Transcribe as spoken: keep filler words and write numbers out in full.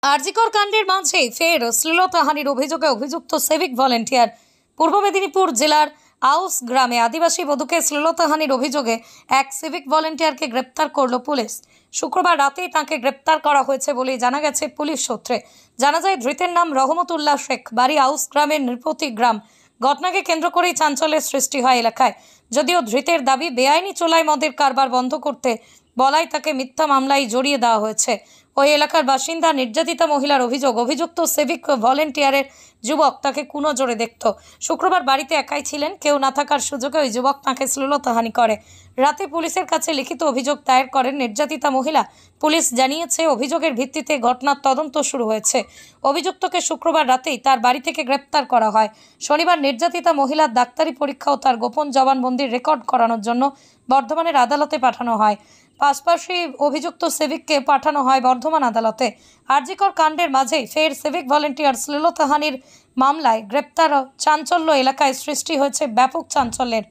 আরজিকর কাণ্ডের মাঝে ফের শ্লীলতাহানির অভিযোগে অভিযুক্ত সিভিক ভলেন্টিয়ার। পূর্ব মেদিনীপুর জেলার আউস গ্রামে আদিবাসী বধূকে শ্লীলতাহানির অভিযোগে এক সিভিক ভলেন্টিয়ারকে গ্রেপ্তার করল পুলিশ। শুক্রবার রাতেই তাঁকে গ্রেপ্তার করা হয়েছে বলে জানা গেছে পুলিশ সূত্রে। জানা যায় ধৃতের নাম রহমতুল্লাহ শেখ, বাড়ি আউস গ্রামের নৃপতি গ্রাম। ঘটনাকে কেন্দ্র করেই চাঞ্চল্যের সৃষ্টি হয় এলাকায়। যদিও ধৃতের দাবি বেআইনি চোলাই মদের কারবার বন্ধ করতে বলায় তাকে মিথ্যা মামলায় জড়িয়ে দেওয়া হয়েছে। ওই এলাকার বাসিন্দা নির্যাতিতা মহিলার অভিযোগ, অভিযুক্ত সিভিক ভলেন্টিয়ারের যুবক তাকে কুনজরে দেখত। শুক্রবার বাড়িতে একাই ছিলেন, কেউ না থাকার সুযোগে ওই যুবক তাকে শ্লীলতাহানি করে। রাতে পুলিশের কাছে লিখিত অভিযোগ দায়ের করেন নির্যাতিতা মহিলা। পুলিশ জানিয়েছে অভিযোগের ভিত্তিতে ঘটনার তদন্ত শুরু হয়েছে। অভিযুক্তকে শুক্রবার রাতেই তার বাড়ি থেকে গ্রেপ্তার করা হয়। শনিবার নির্যাতিতা মহিলার ডাক্তারি পরীক্ষা ও তার গোপন জবানবন্দির রেকর্ড করানোর জন্য বর্ধমানের আদালতে পাঠানো হয়। পাশাপাশি অভিযুক্ত সিভিককে পাঠানো হয় বর্ধমান আদালতে। আরজিকর কাণ্ডের মাঝেই ফের সিভিক ভলেন্টিয়ার শ্লীলতাহানির মামলায় গ্রেপ্তার। চাঞ্চল্য এলাকায় সৃষ্টি হয়েছে ব্যাপক চাঞ্চল্যের।